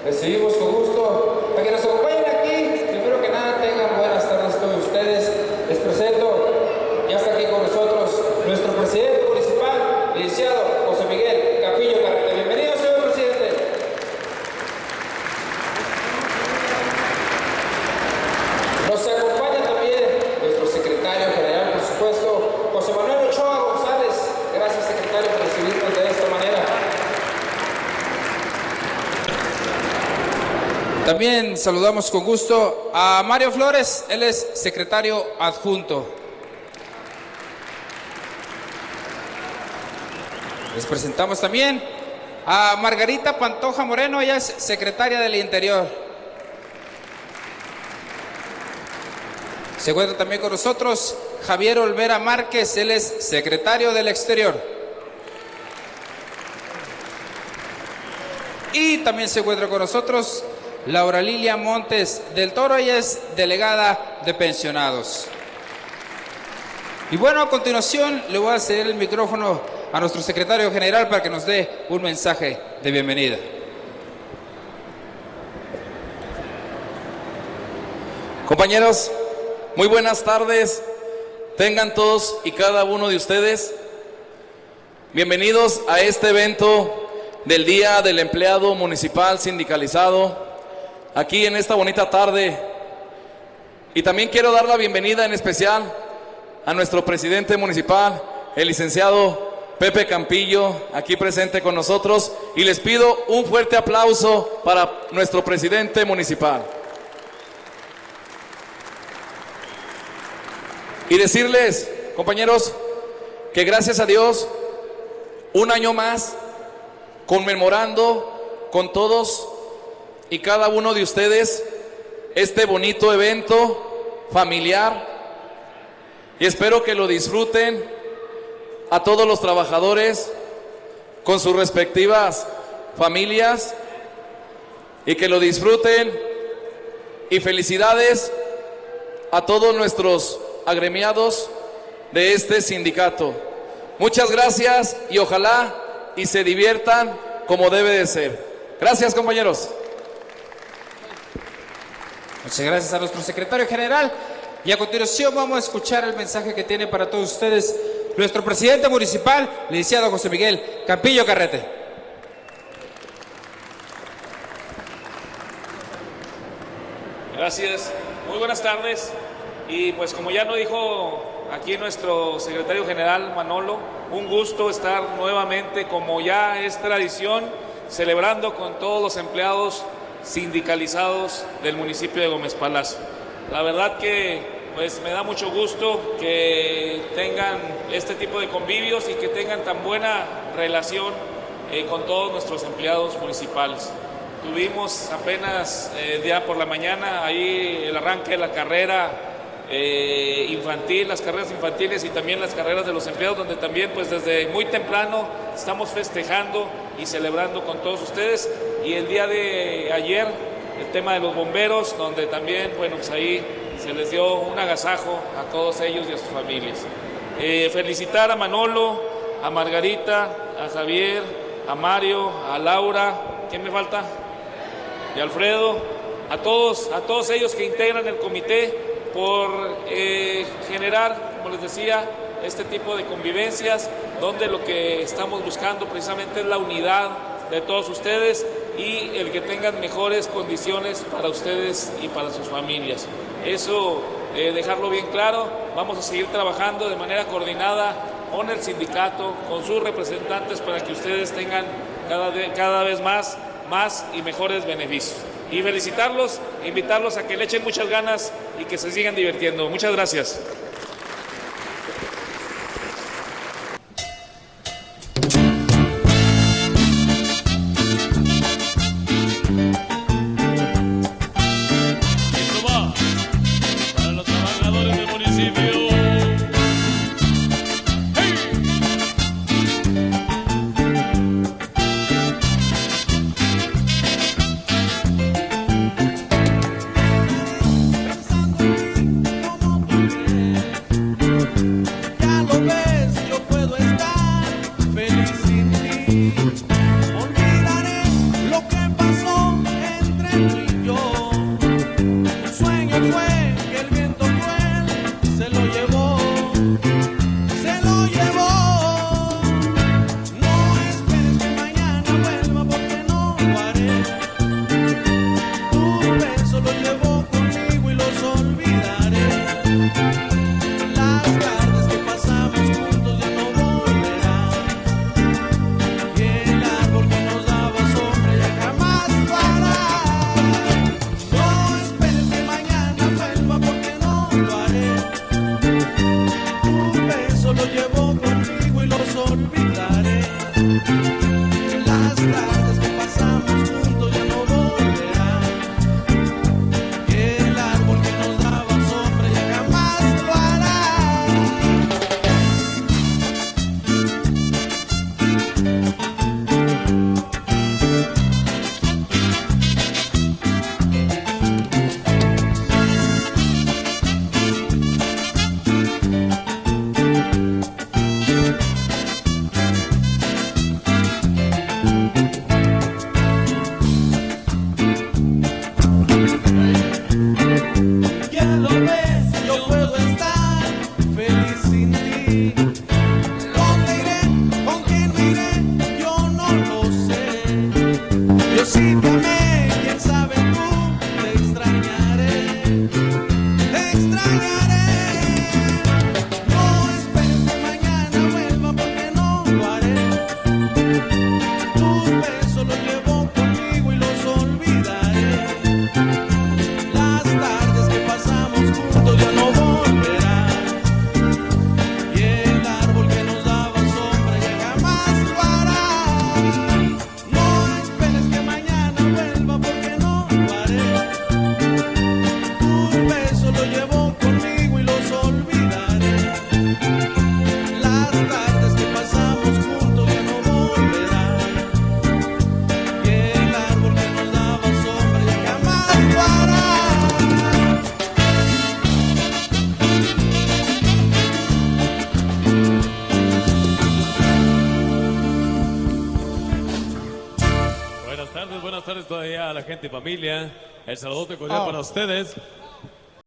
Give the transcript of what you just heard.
recibimos con gusto a que nos acompañen aquí. Primero que nada, tengan buenas tardes todos ustedes. Les presento, ya está aquí con nosotros nuestro presidente municipal, licenciado José Miguel Campillo Carrete. Bienvenido, señor presidente. Nos acompaña también nuestro secretario general, por supuesto, José Manuel Ochoa González. Gracias, secretario, por recibirnos de esta manera. También saludamos con gusto a Mario Flores, él es secretario adjunto. Les presentamos también a Margarita Pantoja Moreno, ella es secretaria del Interior. Se encuentra también con nosotros Javier Olvera Márquez, él es secretario del Exterior. Y también se encuentra con nosotros Laura Lilia Montes del Toro, ella es delegada de pensionados. Y bueno, a continuación le voy a ceder el micrófono a nuestro secretario general para que nos dé un mensaje de bienvenida. Compañeros, muy buenas tardes. Tengan todos y cada uno de ustedes bienvenidos a este evento del Día del Empleado Municipal Sindicalizado, aquí en esta bonita tarde. Y también quiero dar la bienvenida en especial a nuestro presidente municipal, el licenciado Pepe Campillo, aquí presente con nosotros, y les pido un fuerte aplauso para nuestro presidente municipal. Y decirles, compañeros, que gracias a Dios, un año más, conmemorando con todos y cada uno de ustedes este bonito evento familiar, y espero que lo disfruten a todos los trabajadores con sus respectivas familias, y que lo disfruten, y felicidades a todos nuestros agremiados de este sindicato. Muchas gracias y ojalá y se diviertan como debe de ser. Gracias, compañeros. Muchas gracias a nuestro secretario general. Y a continuación vamos a escuchar el mensaje que tiene para todos ustedes nuestro presidente municipal, licenciado José Miguel Campillo Carrete. Gracias, muy buenas tardes. Y pues como ya nos dijo aquí nuestro secretario general Manolo, un gusto estar nuevamente, como ya es tradición, celebrando con todos los empleados sindicalizados del municipio de Gómez Palacio. La verdad que pues me da mucho gusto que tengan este tipo de convivios y que tengan tan buena relación con todos nuestros empleados municipales. Tuvimos apenas día por la mañana ahí el arranque de la carrera infantil, las carreras infantiles y también las carreras de los empleados, donde también pues desde muy temprano estamos festejando y celebrando con todos ustedes. Y el día de ayer el tema de los bomberos, donde también bueno pues ahí se les dio un agasajo a todos ellos y a sus familias. Felicitar a Manolo, a Margarita, a Javier, a Mario, a Laura, ¿quién me falta? Y a Alfredo, a todos ellos que integran el comité, por generar, como les decía, este tipo de convivencias, donde lo que estamos buscando precisamente es la unidad de todos ustedes y el que tengan mejores condiciones para ustedes y para sus familias. Eso, dejarlo bien claro. Vamos a seguir trabajando de manera coordinada con el sindicato, con sus representantes, para que ustedes tengan cada vez más y mejores beneficios. Y felicitarlos, invitarlos a que le echen muchas ganas y que se sigan divirtiendo. Muchas gracias. Esto va para los trabajadores del municipio. tardes todavía a la gente y familia. El saludote cordial para ustedes.